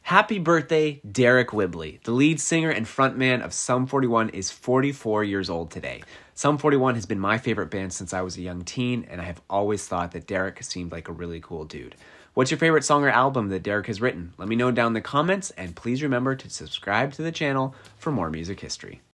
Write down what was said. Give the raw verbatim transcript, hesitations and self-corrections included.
Happy birthday, Derek Whibley. The lead singer and frontman of Sum forty-one is forty-four years old today. Sum forty-one has been my favorite band since I was a young teen, and I have always thought that Derek seemed like a really cool dude. What's your favorite song or album that Derek has written? Let me know down in the comments, and please remember to subscribe to the channel for more music history.